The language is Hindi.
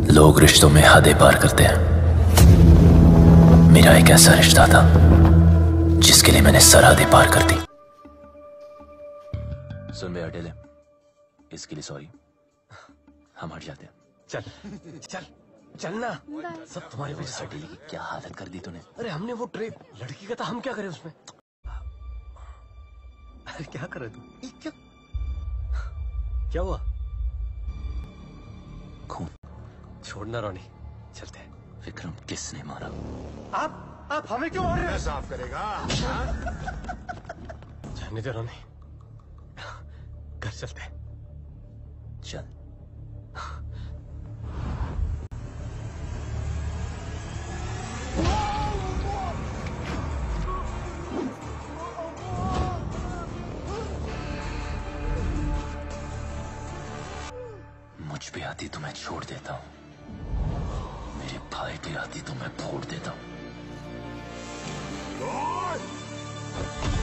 लोग रिश्तों में हदें पार करते हैं। मेरा एक ऐसा रिश्ता था जिसके लिए मैंने सरहदें पार कर दी। सुन बे अटेले, इसके लिए सॉरी। हम हट जाते हैं। चल चल चलना। सब तुम्हारे वजह से। अटेले की क्या हालत कर दी तूने। अरे हमने वो ट्रेन लड़की का था, हम क्या करें उसमें। अरे क्या कर रहे तू। क्या हुआ। खून। छोड़ना रोनी, चलते हैं। विक्रम किसने मारा। आप हमें क्यों मार रहे हैं। साफ करेगा। जाने दे रोनी, घर चलते हैं। चल। मुझ पे आती तो मैं छोड़ देता हूँ, मेरे भाई पे आती तो मैं फोड़ देता हूँ।